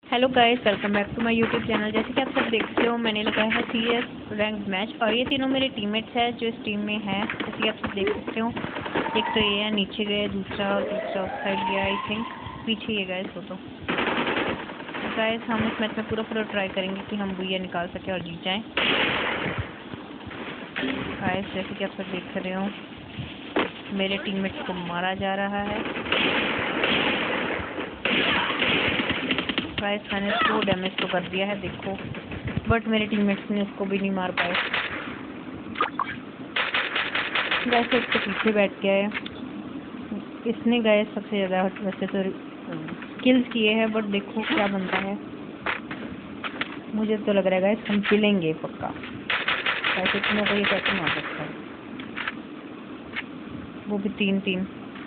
Hello guys, welcome back to my YouTube channel. जैसे कि आप सब देखते हो, मैंने लगाया है CS रैंक मैच और ये तीनों मेरे टीममेट्स हैं जो इस टीम में हैं। जैसे कि आप सब देख सकते हो, एक तो ये है नीचे गए, दूसरा उस साइड गया, आई थिंक पीछे ये गाइस हो। तो गाइस हम इस मैच में पूरा ट्राई करेंगे कि हम बुया निकाल सके और जीत जाएं। गाइस जैसे कि आप सब देख रहे हो, मेरे टीममेट्स को मारा जा रहा है। गाइस मैंने इसको डैमेज तो कर दिया है देखो, बट मेरे टीममेट्स ने इसको भी नहीं मार पाए। गाइस एक तो पीछे बैठ गया है, इसने गाइस सबसे ज़्यादा वैसे तो किल्स किए हैं, बट देखो क्या बनता है। मुझे तो लग रहा है गाइस हम पिलेंगे पक्का। गाइस इतनों को ये कैसे मार सकता है, वो भी 3-3।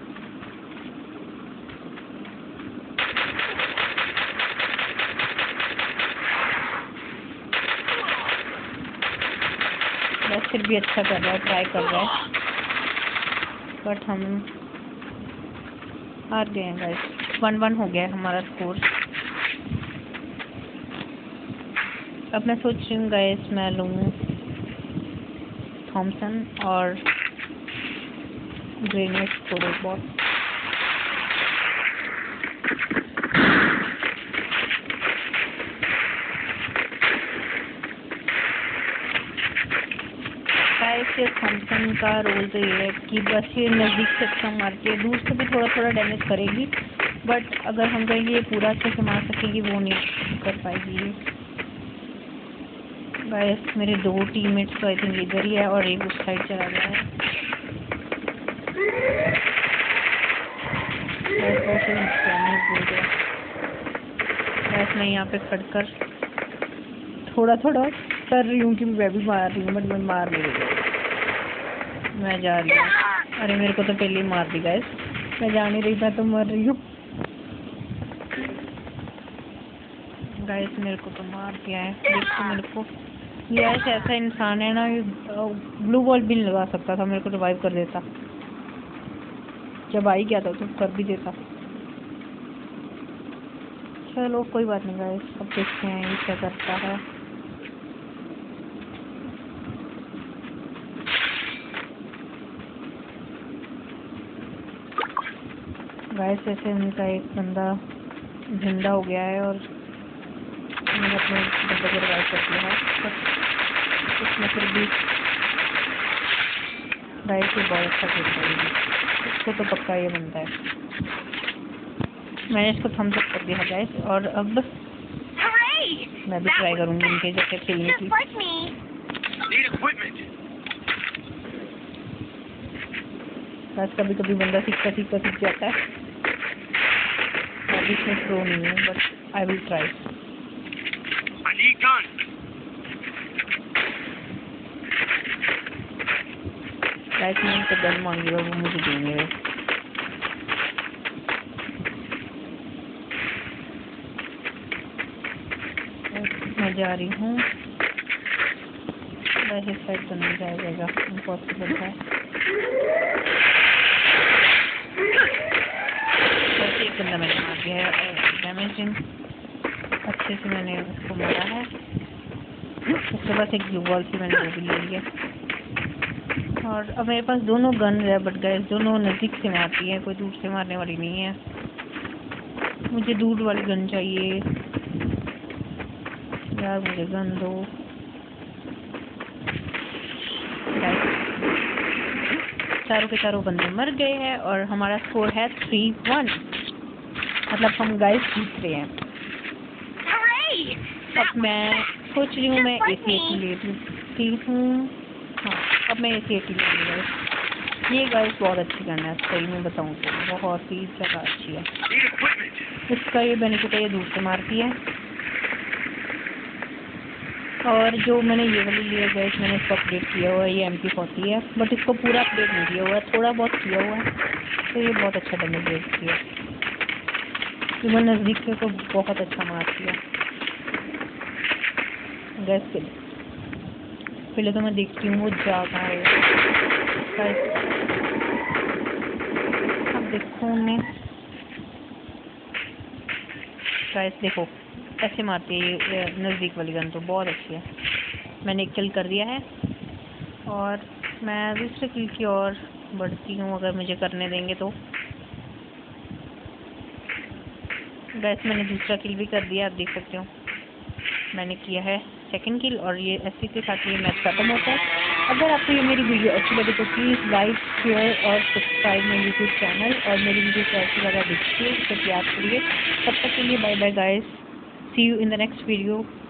बस फिर भी अच्छा कर रहा है, ट्राई कर रहा है, बट हम हार गए हैं गाइस। 1-1 हो गया है हमारा स्कोर। अब मैं सोच रही हूँ गाइस मैं लूँ थॉमसन और ग्रेनेड को बहुत। से थॉमसन का रोल तो ये है कि बस ये नज़दीक से अच्छा मारती है, दूर से भी थोड़ा डैमेज करेगी, बट अगर हम कहेंगे ये पूरा अच्छे से मार सकेगी वो नहीं कर पाएगी। गाइस मेरे 2 टीममेट्स तो आई थिंक इधर ही है और एक उस साइड चला गया है। गाइस मैं यहाँ पे खड़कर थोड़ा कर रही हूँ कि मैं भी मार रही हूँ, बट मैं मार नहीं रही। मैं जा रही हूँ। अरे मेरे को तो पहले ही मार दी गाइस, मैं जा नहीं रही, मैं तो मर रही हूँ। गाइस मेरे को तो मार दिया है, देखो मेरे को। ये ऐसा इंसान है ना, ये ब्लू बॉल भी नहीं लगा सकता था, मेरे को रिवाइव कर देता। जब आई गया था तो कर भी देता। चलो कोई बात नहीं गाइस, अब देखते हैं ये क्या करता है। गाइस ऐसे उनका एक बंदा जिंदा हो गया है और मैंने अपने बंदे को रिवाइव कर दिया है, बट उसमें फिर भी गाइस ये बहुत अच्छा खेलता है, इसको तो पक्का ये बनता है। मैंने इसको थम्स अप कर दिया गाइस, और अब मैं भी ट्राई करूंगी इनके जैसे खेलने की। बस कभी कभी बंदा सीख जाता है। अभी इसमें प्रो नहीं है, but I will try. Guys मैंने तो गन मांगी और वो मुझे देंगे। मैं जा रही हूँ, वैसे साइड तो नहीं जाएगा, इम्पॉसिबल है। बस एक बंदा मैंने मार दिया है, डैमेजिंग अच्छे से मैंने उसको मारा है। उसके पास एक ब्लू बॉल थी, मैंने वो भी ले लिया। और अब मेरे पास दोनों गन है, बट गाइस दोनों नज़दीक से मारती है, कोई दूर से मारने वाली नहीं है। मुझे दूर वाली गन चाहिए यार, मुझे गन दो। चारों के चारों बंदे मर गए हैं और हमारा स्कोर है 3-1, मतलब हम गाइस जीत रहे हैं। अब मैं सोच रही हूँ मैं AC-80 ले लेती हूँ। हाँ अब मैं AC-80 ले लूँगी गाइस। ये गाइस बहुत अच्छी गन है, सही में बताऊँ तो बहुत ही ज़्यादा अच्छी है। इसका ये बेनिफिट है, ये दूर से मारती है। और जो मैंने ये वाली लिया गाइस, मैंने इसको अपडेट किया हुआ है, ये MP40 है, बट इसको पूरा अपडेट नहीं किया हुआ है, थोड़ा बहुत किया हुआ है, तो ये बहुत अच्छा डैमेज देती है। वो नज़दीक से तो बहुत अच्छा मारती है गैस के लिए। पहले तो मैं देखती हूँ वो जा कहाँ है। अब देखो उन्हें गाइस, देखो ऐसे मारती है ये नज़दीक वाली गन, तो बहुत अच्छी है। मैंने एक किल कर दिया है और मैं दूसरे किल की ओर बढ़ती हूँ, अगर मुझे करने देंगे तो। गैस मैंने दूसरा किल भी कर दिया, आप देख सकते हो मैंने किया है सेकंड किल, और ये ऐसे के साथ ये मैच खत्म होता है। अगर आपको ये मेरी वीडियो अच्छी लगे तो प्लीज़ लाइक, शेयर और सब्सक्राइब मेरे यूट्यूब चैनल, और मेरी वीडियो को ऐसी ज़्यादा देखिए तो प्यार करिए। तब तक के लिए bye bye guys, see you in the next video.